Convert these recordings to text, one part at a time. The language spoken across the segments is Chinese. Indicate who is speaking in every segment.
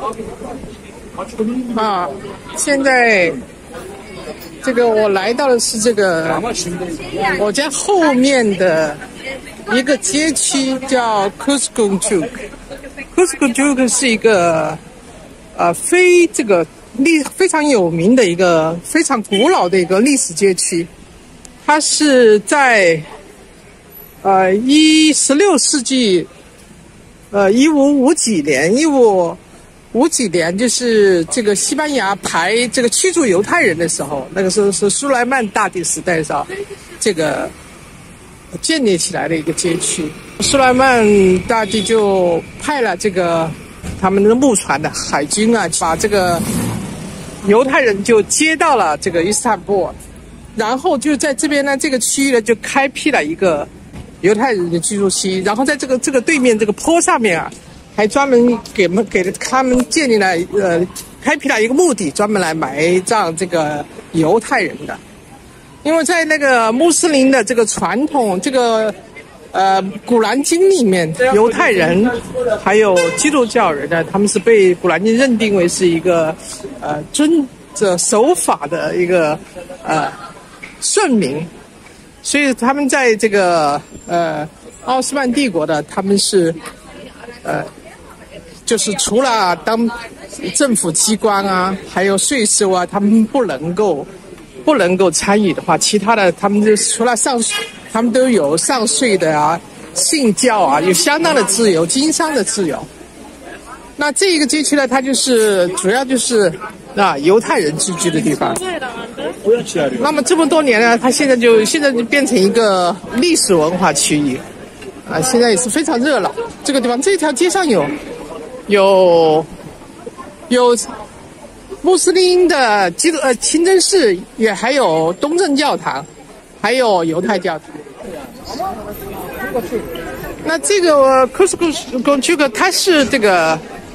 Speaker 1: 啊，现在这个我来到的是这个我家后面的一个街区，叫 Kuskochuk。Kuskochuk 是一个非常有名的一个非常古老的一个历史街区。它是在16世纪1550几年，就是这个西班牙排这个驱逐犹太人的时候，那个时候是苏莱曼大帝时代上这个建立起来的一个街区。苏莱曼大帝就派了这个他们的木船的海军啊，把这个犹太人就接到了这个伊斯坦布尔，然后就在这边呢，这个区域呢就开辟了一个犹太人的居住区，然后在这个对面这个坡上面啊，还专门给他们建立了开辟了一个墓地，专门来埋葬这个犹太人的。因为在那个穆斯林的这个传统这个古兰经里面，犹太人还有基督教人呢，他们是被古兰经认定为是一个守法的一个顺民，所以他们在这个奥斯曼帝国的，他们是就是除了当政府机关啊，还有税收啊，他们不能够参与的话，其他的他们就除了他们都有上税的啊，信教啊，有相当的自由，经商的自由。那这一个街区呢，它就是主要就是犹太人聚居的地方。那么这么多年呢，它现在就变成一个历史文化区域啊，现在也是非常热闹。这个地方这条街上有穆斯林的清真寺，也还有东正教堂，还有犹太教堂。那这个 Kuskochuk 它是这个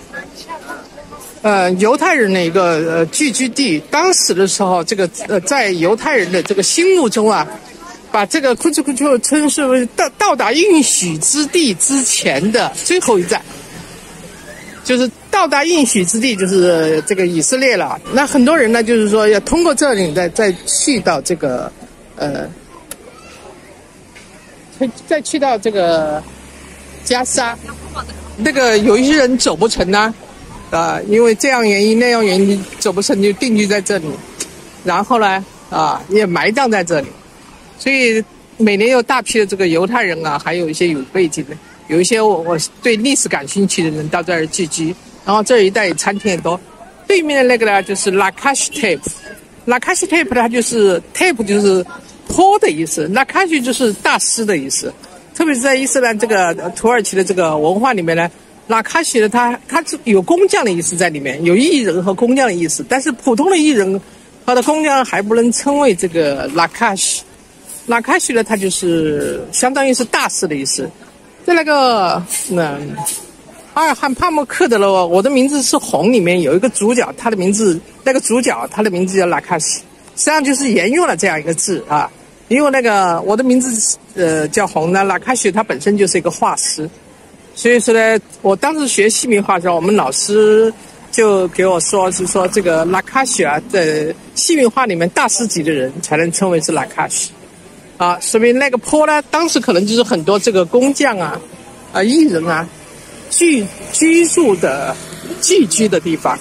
Speaker 1: 犹太人的一个聚居地。当时的时候，这个在犹太人的这个心目中啊，把这个 Kuskochuk 称之为到达应许之地之前的最后一站。就是到达应许之地，就是这个以色列了。那很多人呢，就是说要通过这里再去到这个再去到这个加沙。那个有一些人走不成呢，因为这样原因那样原因走不成，就定居在这里，然后呢也埋葬在这里。所以每年有大批的这个犹太人啊，还有一些有背景的。有一些我对历史感兴趣的人到这儿聚居，然后这一带餐厅也多。对面的那个呢，就是 Lakash Tepe。Lakash Tepe 它就是 Tepe 就是坡的意思， Lakash 就是大师的意思。特别是在伊斯兰这个土耳其的这个文化里面呢，Lakash 呢它是有工匠的意思在里面，有艺人和工匠的意思。但是普通的艺人和的工匠还不能称为这个 Lakash。Lakash 呢，它就是相当于是大师的意思。在那个阿尔汉帕默克的《我的名字是红》里面有一个主角，他的名字叫拉卡西，实际上就是沿用了这样一个字啊。因为那个我的名字叫红呢，拉卡西他本身就是一个画师，所以说呢，我当时学西米画的时候，我们老师就给我说是说这个拉卡西啊，在西米画里面大师级的人才能称为是拉卡西。说明那个坡呢，当时可能就是很多这个工匠啊、艺人啊聚居的地方，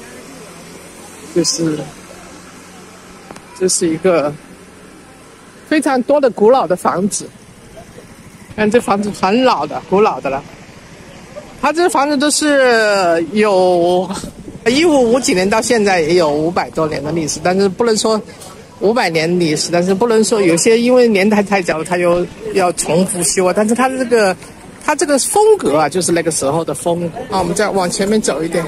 Speaker 1: 这是一个非常多的古老的房子。看这房子很老的，古老的了。它这房子都是有1550几年到现在也有500多年的历史，但是不能说500年历史，但是不能说有些因为年代太久，它就要重复修啊。但是它这个风格啊，就是那个时候的风格啊。我们再往前面走一点，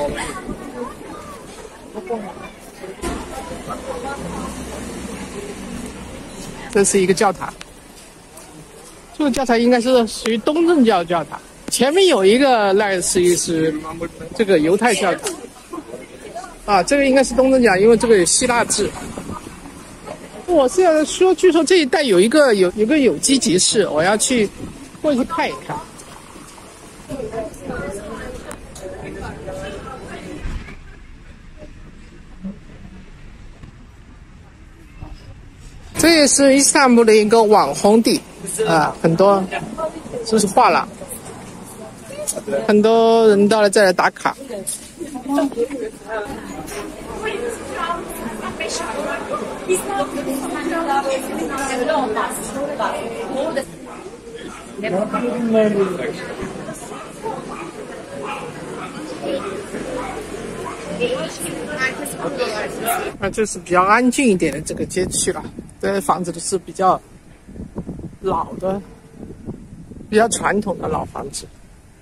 Speaker 1: 这是一个教堂，这个教堂应该是属于东正教教堂。前面有一个类似于是这个犹太教堂这个应该是东正教，因为这个有希腊字。我是要说，据说这一带有一个有机集市，我要去过去看一看。 这也是伊斯坦布的一个网红地啊，很多就是画廊，很多人到了这来打卡。这是比较安静一点的这个街区了。这房子都是比较老的、比较传统的老房子。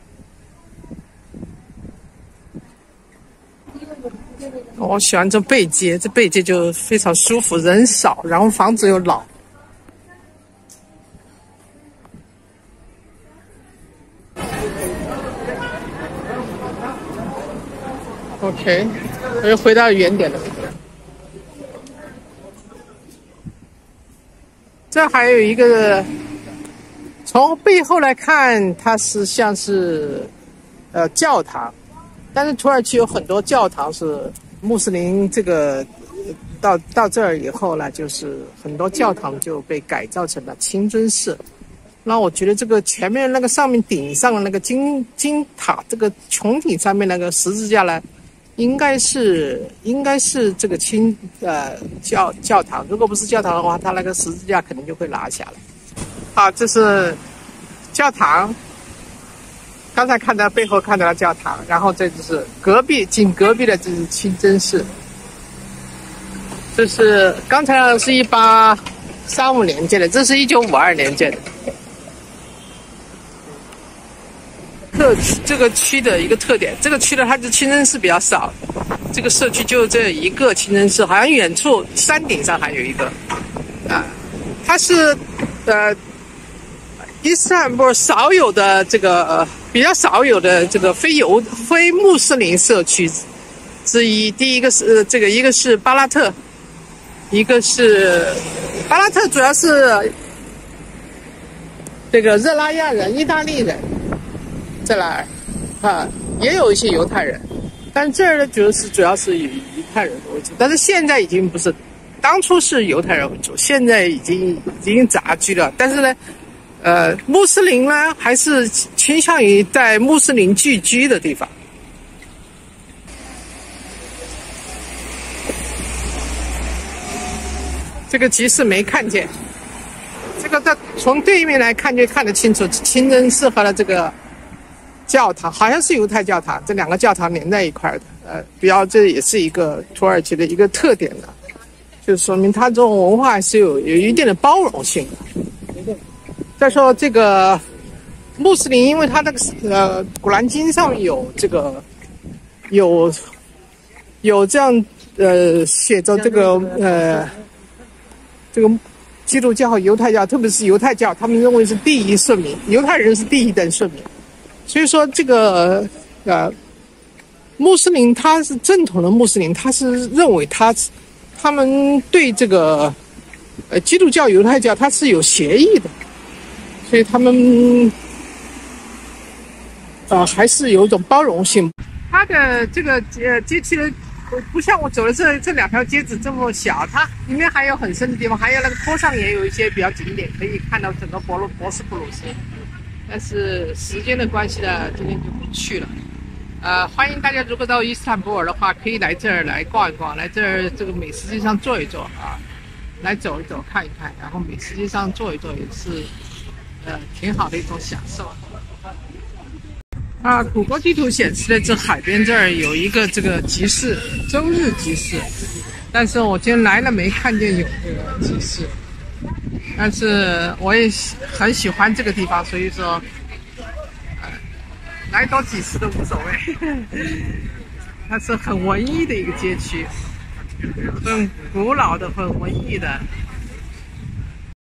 Speaker 1: 我喜欢这背街，这背街就非常舒服，人少，然后房子又老。OK， 我又回到原点了。这还有一个，从背后来看，它是像是教堂，但是土耳其有很多教堂是穆斯林这个到这儿以后呢，就是很多教堂就被改造成了清真寺。那我觉得这个前面那个上面顶上的那个金塔，这个穹顶上面那个十字架呢，应该是这个教堂。如果不是教堂的话，它那个十字架肯定就会拿下来。好，这是教堂。刚才看到背后看到了教堂，然后这就是紧隔壁的这是清真寺。这是刚才是1835年建的，这是1952年建的。这个区的一个特点，这个区的它的清真寺比较少，这个社区就这一个清真寺，好像远处山顶上还有一个，它是伊斯坦布尔少有的这个比较少有的这个非穆斯林社区之一。第一个是一个是巴拉特，一个是巴拉特主要是这个热拉亚人、意大利人。这来也有一些犹太人，但这儿呢主要是以犹太人为主，但是现在已经不是，当初是犹太人为主，现在已经杂居了。但是呢，穆斯林呢还是倾向于在穆斯林聚居的地方。这个集市没看见，这个从对面来看就看得清楚，清真寺和了这个教堂好像是犹太教堂，这两个教堂连在一块的，这也是一个土耳其的一个特点的，就说明它这种文化是有一定的包容性的。再说这个穆斯林，因为它那个古兰经上面有这个有这样写着这个基督教和犹太教，特别是犹太教，他们认为是第一顺民，犹太人是第一等顺民。所以说这个穆斯林他是正统的穆斯林，他是认为他们对这个基督教、犹太教他是有协议的，所以他们还是有一种包容性。它的这个街区的不像我走的这两条街子这么小，它里面还有很深的地方，还有那个坡上也有一些比较景点，可以看到整个博斯普鲁斯。但是时间的关系呢，今天就不去了。欢迎大家如果到伊斯坦布尔的话，可以来这儿来逛一逛，来这儿这个美食街上坐一坐啊，来走一走看一看，然后美食街上坐一坐也是挺好的一种享受。谷歌地图显示的这海边这儿有一个这个集市，周日集市，但是我今天来了没看见有这个集市。但是我也很喜欢这个地方，所以说，来多几次都无所谓。它是很文艺的一个街区，很古老的、很文艺的。